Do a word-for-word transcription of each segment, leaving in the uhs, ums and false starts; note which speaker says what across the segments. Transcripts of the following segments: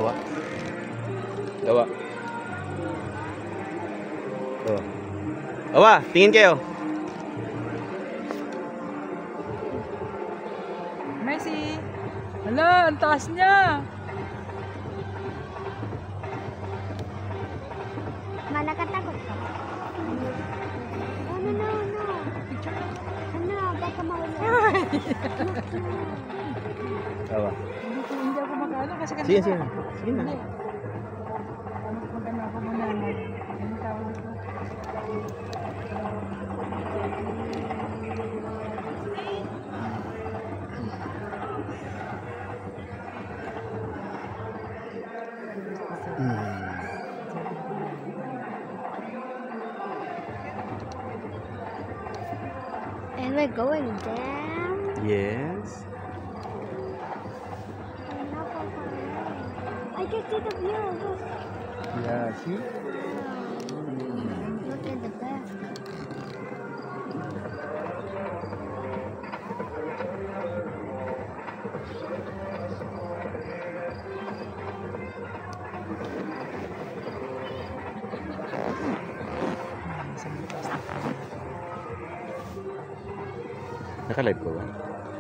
Speaker 1: Gawa. Gawa. Gawa. Gawa, tingin kayo.
Speaker 2: Messi. Hala, ang taas niya.
Speaker 3: Manakatakot ka. Oh, no, no, no. Ano, baka mahulog.
Speaker 1: Gawa.
Speaker 2: Hindi ko hindi ako mag-ano kasi kanina.
Speaker 1: Sige, sige. Sige na.
Speaker 2: Hindi. Mag-ano ako muna. Ano tawag dito?
Speaker 1: Hmm.
Speaker 3: And we're going down.
Speaker 1: Yes.
Speaker 3: I can see the view. Look.
Speaker 1: Yeah, see?
Speaker 3: Look at the back.
Speaker 1: Naka-live ko ba?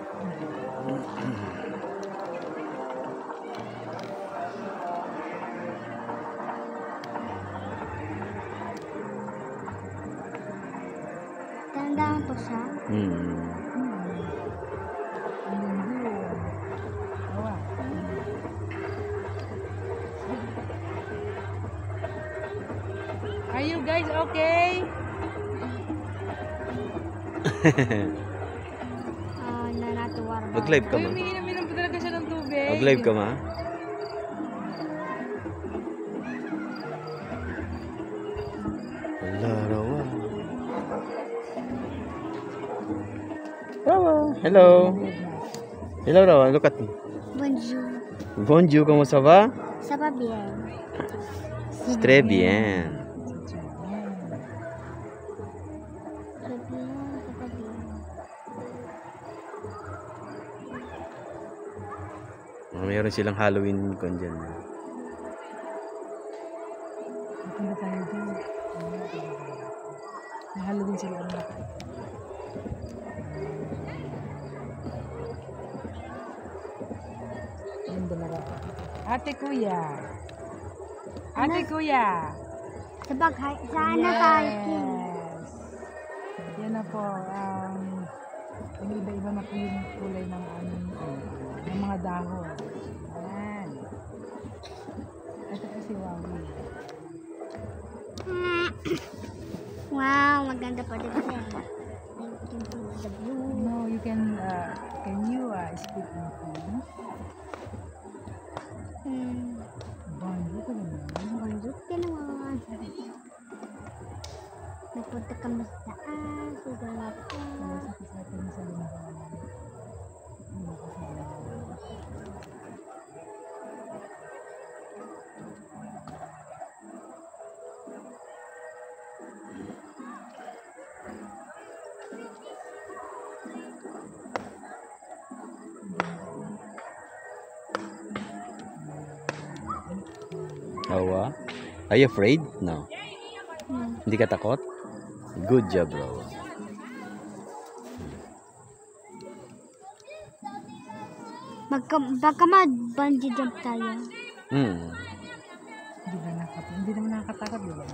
Speaker 3: Tandaan po siya.
Speaker 1: Hmm.
Speaker 2: Are you guys okay?
Speaker 3: Ah, nanatuwa.
Speaker 1: Mag-live ka
Speaker 2: Uy,
Speaker 1: ma?
Speaker 2: humingi na minum pa talaga siya ng tubig.
Speaker 1: Mag-live ka ma? Wala raw ah. Rawa. Hello. Hello Rawa, look at me.
Speaker 3: Bonjour.
Speaker 1: Bonjour, comment ça va?
Speaker 3: Ça va bien.
Speaker 1: Très bien.
Speaker 3: Très bien, ça va bien.
Speaker 1: Oh, mayroon silang Halloween con dyan.
Speaker 2: Punta tayo dyan. Mahalo din sila ang lahat. Yung dalawa. Ate Kuya. Ate Kuya.
Speaker 3: Sa bagay, sana sa hiking.
Speaker 2: Yes. Yan na po. Um, iba-iba na po yung kulay ng aming ng mga dahon. Yan. Ito po si Wawi.
Speaker 3: Wow, maganda pa din siya. I can see the blue.
Speaker 2: No, you can, uh, can you uh, speak in French?
Speaker 3: Hmm.
Speaker 2: Bonjour ka naman.
Speaker 3: Bonjour ka naman. Nagpunta kami sa taas. Sugalap ka.
Speaker 2: Sakit-sakit kami sa linggo. Hindi ko sa linggo.
Speaker 1: Rawa? Are you afraid? No.
Speaker 3: Hmm.
Speaker 1: Hindi ka takot? Good job, Rawa.
Speaker 3: Magka, baka mag-bungee jump tayo.
Speaker 1: Hmm.
Speaker 2: Hindi ba nakatakot? Hindi naman nakakatakot, di ba?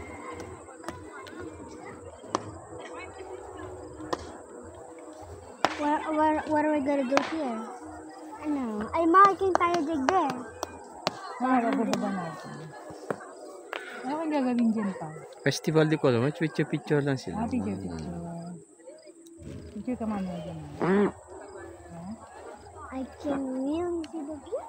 Speaker 3: Where, where, where are we gonna go here? Ano? Ay, makiking tayo dig there.
Speaker 2: Para bababa natin. Ano kang gagawin dyan pa?
Speaker 1: Festival di ko alam. Picture-picture lang sila.
Speaker 2: Ah, picture, picture. Picture ka mamaya dyan.
Speaker 3: I can really see the view.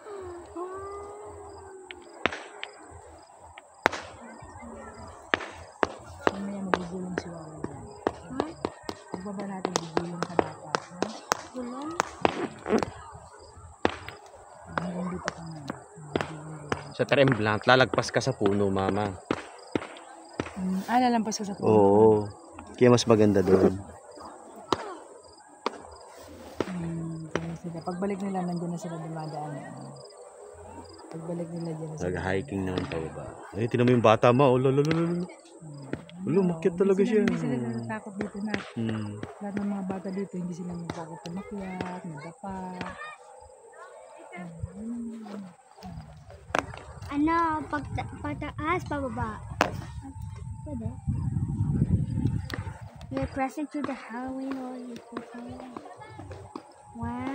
Speaker 2: Mamaya magigulong si Wawa dyan.
Speaker 3: Ha?
Speaker 2: Pagbaba natin, gigulong ka dapat. Ha?
Speaker 3: Gulong?
Speaker 2: Hanggang dito ka na.
Speaker 1: Sa Tremblant, lalagpas ka sa puno, mama.
Speaker 2: Hmm, ah, lalampas ka sa puno.
Speaker 1: Oo. Kaya mas maganda doon.
Speaker 2: Hmm, kaya sila. Pagbalik nila, nandiyan na sila dumadaan. Pagbalik nila dyan.
Speaker 1: Nag-hiking naman pa ba? Ay, tinan mo yung bata mo. Ulo, ulo, ulo, ulo. Ulo, makyat talaga siya.
Speaker 2: Hindi sila natatakot dito na.
Speaker 1: Hmm.
Speaker 2: Lahat ng mga bata dito, hindi sila natatakot tumakyat, nadapa.
Speaker 3: Ano, pag pagtaas, pababa. Pwede. You're pressing through the Halloween or you Wow.